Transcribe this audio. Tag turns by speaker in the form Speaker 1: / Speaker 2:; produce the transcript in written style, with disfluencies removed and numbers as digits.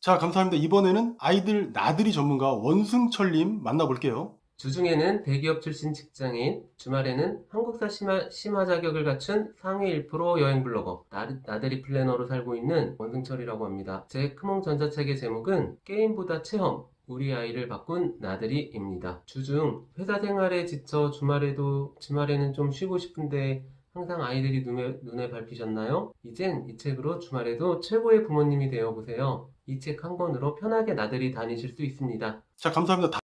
Speaker 1: 자, 감사합니다. 이번에는 아이들 나들이 전문가 원승철님 만나볼게요.
Speaker 2: 주중에는 대기업 출신 직장인, 주말에는 한국사 심화 자격을 갖춘 상위 1% 여행 블로거, 나들이 플래너로 살고 있는 원승철이라고 합니다. 제 크몽 전자책의 제목은 게임보다 체험, 우리 아이를 바꾼 나들이입니다. 주중 회사 생활에 지쳐 주말에는 좀 쉬고 싶은데 항상 아이들이 눈에 밟히셨나요? 이젠 이 책으로 주말에도 최고의 부모님이 되어보세요. 이 책 한 권으로 편하게 나들이 다니실 수 있습니다.
Speaker 1: 자, 감사합니다.